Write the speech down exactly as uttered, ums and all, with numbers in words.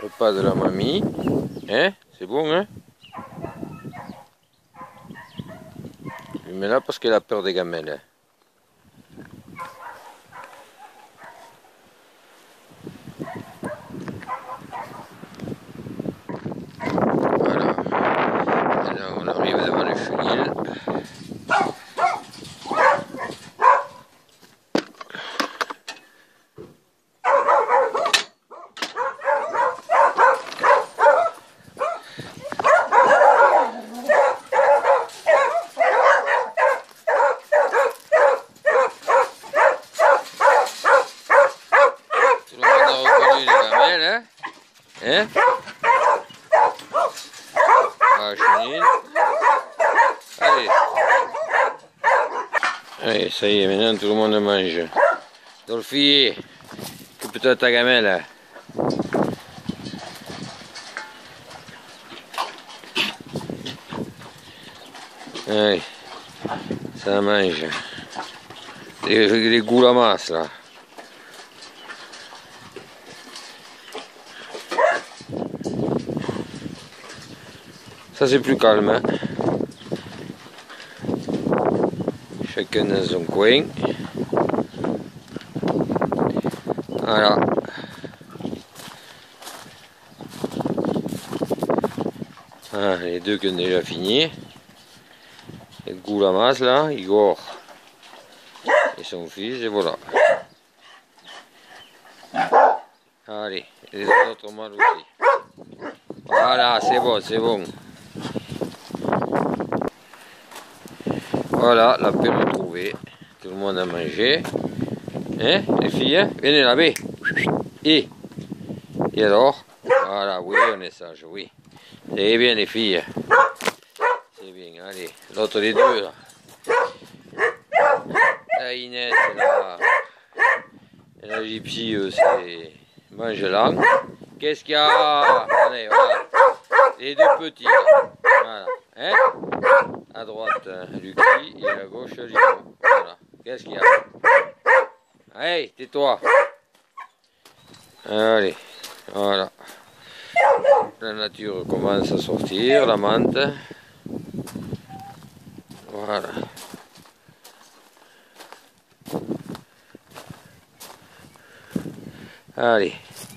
Repas de la mamie. Hein? C'est bon, hein? Je mets là parce qu'elle a peur des gamelles. Voilà. Et là, on arrive devant le chenil. Tout le monde a reconnu les gamelles, hein? Hein? Ah, chenil. Allez. Allez, ça y est, maintenant tout le monde mange. Dolphy, occupe-toi de ta gamelle. Allez, ça mange. Les, les goulamas là. Ça c'est plus calme, hein. Chacun dans son coin. Voilà. Ah, les deux qui ont déjà fini. Les goulamas là, Igor et son fils, et voilà. Allez, les autres mâles aussi. Voilà, c'est bon, c'est bon. Voilà, la paix retrouvée. Tout le monde a mangé. Hein, les filles, hein? Venez là, bas. Et, et alors? Voilà, oui, on est sage, oui. C'est bien les filles. C'est bien, allez. L'autre les deux là. La Inès là. Et la gypsy, euh, c'est Mangelang. Qu'est-ce qu'il y a? Allez, voilà. Les deux petits là. Voilà. Hein? À droite, Lucky, et à gauche, Lino. Voilà. Qu'est-ce qu'il y a? Allez, tais-toi. Allez, voilà. La nature commence à sortir, la menthe. Voilà. Allez.